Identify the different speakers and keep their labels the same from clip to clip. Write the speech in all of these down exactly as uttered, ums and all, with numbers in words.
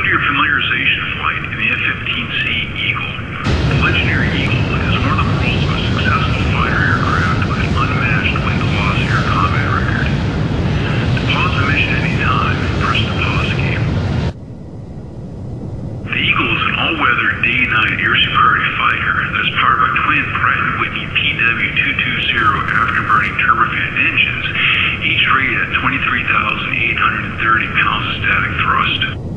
Speaker 1: to your familiarization flight in the F fifteen C Eagle. The legendary Eagle is one of the world's most successful fighter aircraft with an unmatched wind-to-loss air combat record. To pause the mission at any time, press the pause key. The Eagle is an all-weather day and night air superiority fighter that is powered by twin Pratt and Whitney P W two twenty afterburning turbofan engines, each rated at twenty-three thousand eight hundred thirty pounds of static thrust.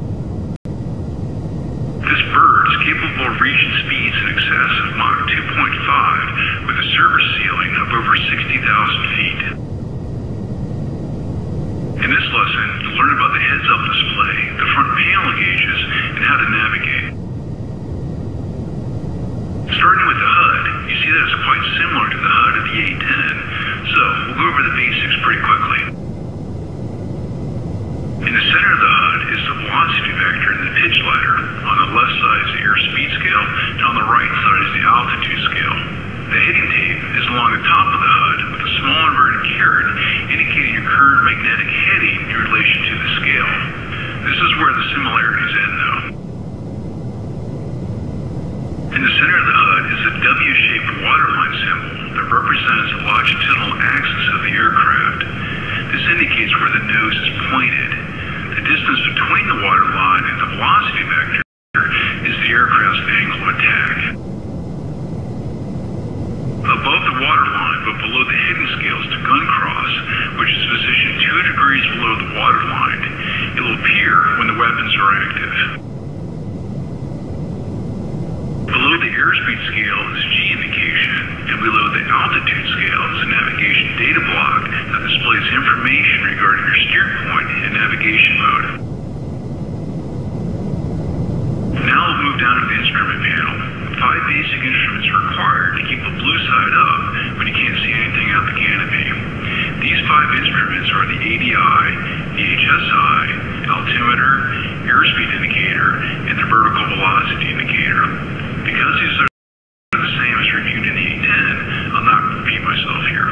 Speaker 1: This bird is capable of reaching speeds in excess of Mach two point five with a service ceiling of over sixty thousand feet. In this lesson, you'll learn about the heads-up display, the front panel gauges, and how to navigate. Starting with the H U D, you see that it's quite similar to the H U D of the A ten, so we'll go over the basics pretty quickly. In the center of the H U D is the velocity vector and the pitch ladder. On the left side is the airspeed scale, and on the right side is the altitude scale. The heading tape is along the top of the H U D with a small inverted caret indicating your current magnetic heading in relation to the scale. This is where the similarities end though. In the center of the H U D is a W-shaped waterline symbol that represents the longitudinal axis of the aircraft. This indicates where the nose is pointed. The distance between the waterline and the velocity vector is the aircraft's angle of attack. Above the waterline, but below the heading scale, is the gun cross, which is positioned two degrees below the waterline. It will appear when the weapons are active. Below the airspeed scale is G indication, and below the altitude scale is a navigation data block that displays information regarding your steer point and navigation mode. Now we'll move down to the instrument panel. Five basic instruments are required to keep the blue side up when you can't see anything out the canopy. These five instruments are the A D I, the H S I, altimeter, airspeed indicator, and the vertical velocity indicator. Because these are the same as reviewed in the A ten, I'll not repeat myself here.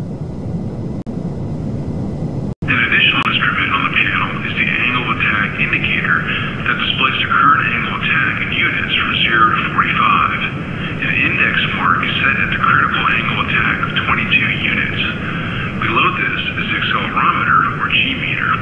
Speaker 1: An additional instrument on the panel is the angle of attack indicator that displays the current angle of attack in units from zero to forty-five. An index mark is set at the critical angle of attack of twenty-two units. Below this is the accelerometer, or G meter.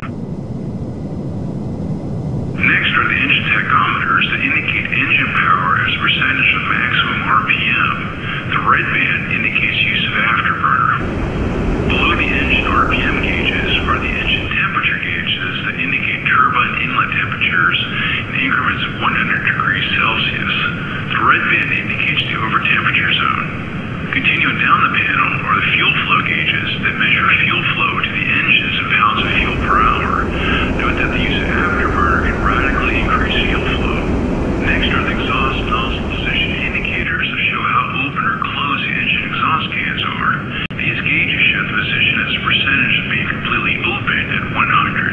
Speaker 1: Next are the engine tachometers that indicate engine power as a percentage of maximum R P M. The red band indicates use of afterburner. Below the engine R P M gauges are the engine temperature gauges that indicate turbine inlet temperatures in increments of one hundred degrees Celsius. The red band indicates the overtemperature zone. Continuing down the panel are the fuel flow gauges that measure fuel flow to the engines in pounds of fuel per hour. Note that the use of afterburner can radically increase fuel flow. Next are the exhaust nozzle position indicators that show how open or closed the engine exhaust cans are. These gauges show the position as a percentage of being completely open at one hundred.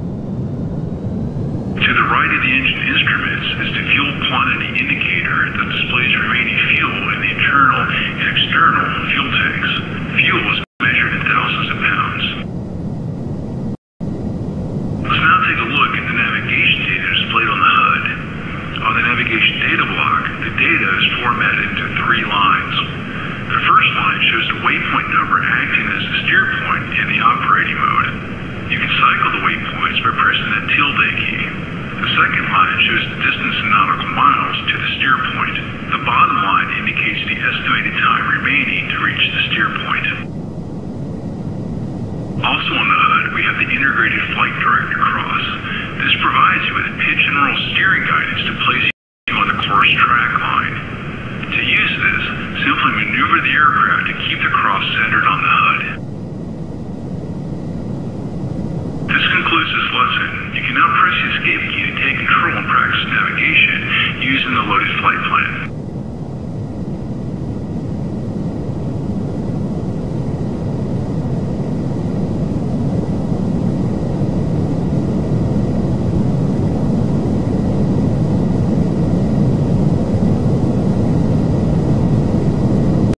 Speaker 1: To the right of the engine instruments is the fuel quantity indicator that displays remaining fuel in the internal and external fuel tanks. Fuel is measured in thousands of pounds. Let's now take a look at the navigation data displayed on the H U D. On the navigation data block, the data is formatted into three lines. The first line shows the waypoint number acting as the steer point in the operating mode. You can cycle the waypoints by pressing the tilde key. The second line shows the distance in nautical miles to the steer point. The bottom line indicates the estimated time remaining to reach the steer point. Also on the H U D, we have the integrated flight director cross. This provides you with pitch and roll steering guidance to place you on the course track line. To use this, simply maneuver the aircraft to keep the cross centered on the H U D. This concludes this lesson. You can now press the escape key to take control and practice navigation using the loaded flight plan.